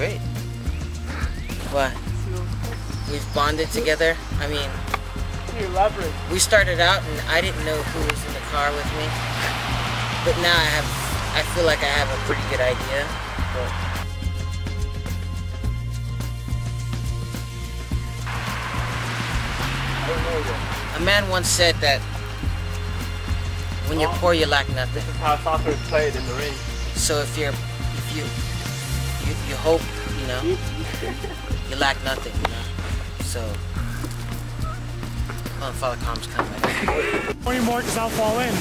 great. What? We've bonded together. I mean, we started out and I didn't know who was in the car with me, but now I feel like I have a pretty good idea. A man once said that when you're poor, you lack nothing. This is how soccer is played in the ring. So if you hope, you know, you lack nothing, you know. So, come on, Father Calm's coming. Or more, because I'll fall in.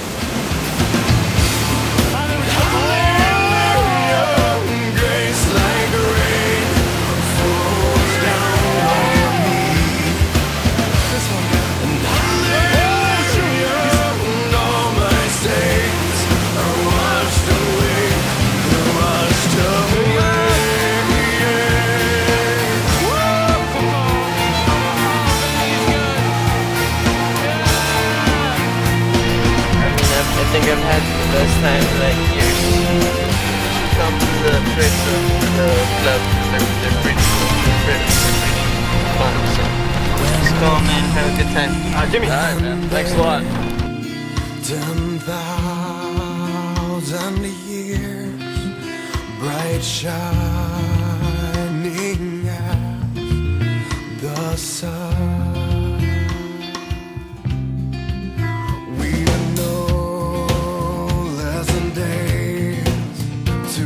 Grace like rain falls down on me. This one. And hallelujah, all my sins are washed away, washed away. I think I've had the best time in like years. Come to the trips of the club. They're pretty cool. They're pretty fun. So just come and have a good time. Jimmy. All right, man. Thanks a lot. 10,000 years, bright shining as the sun. We are no less than days to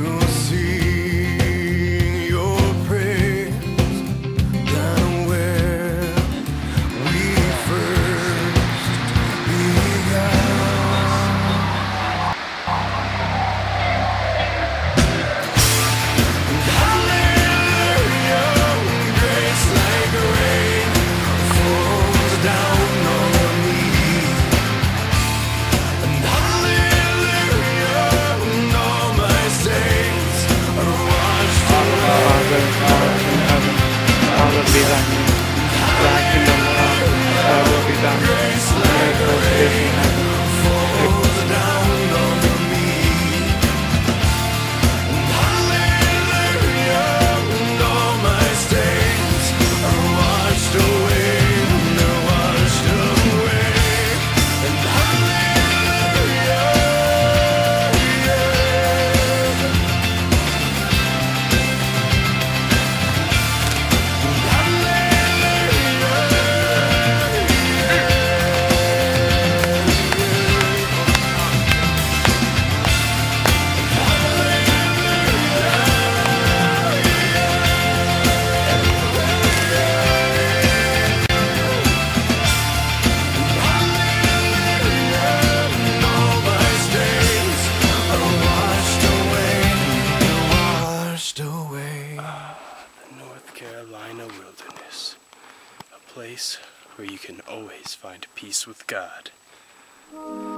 sing your praise than when we first began. Hallelujah, grace like rain falls down on me. And hallelujah, all my saints are washed away. Hallowed be thy name. Thy kingdom come, thy will be done. Grace On like earth as it is in rain heaven. falls down on me. And hallelujah, all my saints are washed away, they're washed away. And hallelujah, all my saints are washed away, they're washed away. The North Carolina wilderness, a place where you can always find peace with God.